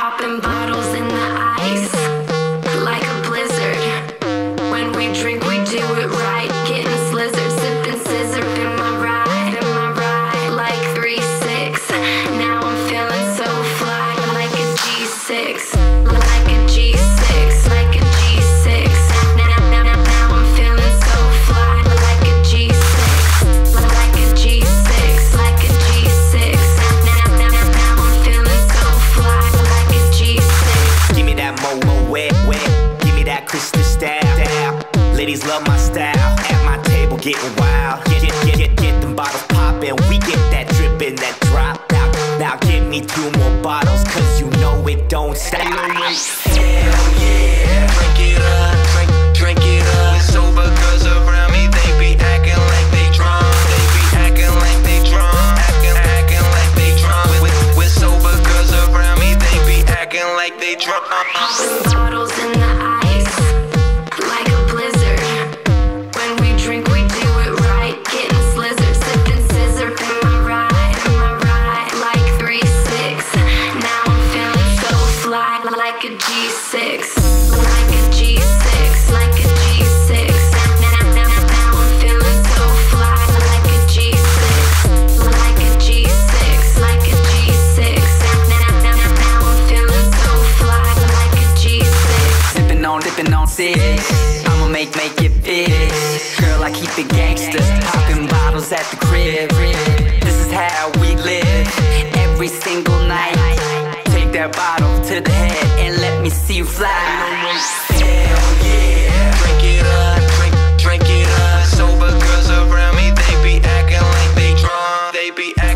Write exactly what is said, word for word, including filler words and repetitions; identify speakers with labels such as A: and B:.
A: Popping bottles in the ice, like a blizzard. When we drink, we do it right. Getting slizzard, sipping scissor in my ride, in my ride. Like three six. Now I'm feeling so fly, like a G six, like a G six, like a G six. Now, now, now, now I'm feeling so fly, like a G six, like a G six, like a G six. Now, now, now, now I'm feeling so fly, like a G six.
B: Give me that mo-mo wet, wet. Give me that crystal style. Ladies love my style. At my table getting wild. Get, get, get, get, get them bottles poppin'. We get that drippin', that drop. Now, now give me two more bottles, cause you know it don't stop.
C: Hell yeah. Drink it up, drink, drink it up. We're sober cause around me they be acting like they drunk. They be acting like they drunk. Acting, acting like they drunk. We're, we're sober cause around me they be acting like they drunk.
A: Popping bottles in the ice, like a blizzard. When we drink, we do it right. Getting slizzard, sipping scissor in my ride, in my ride. Like three six. Now I'm feeling so fly, like a G six, like a G six, like a G six. Now, now, now, now I'm feeling so fly, like a G six, like a G six, like a G six. Now, now, now, now I'm feeling so fly, like a G six.
D: Sippin' on, dippin' on six. I'ma make, make it fit. Girl, I keep it gangsta. Popping bottles at the crib. This is how we live. Every single night. Take that bottle to the head and let me see you fly.
C: Hell yeah. Drink it up, drink, drink it up. Sober cause around me they be acting like they drunk. They be acting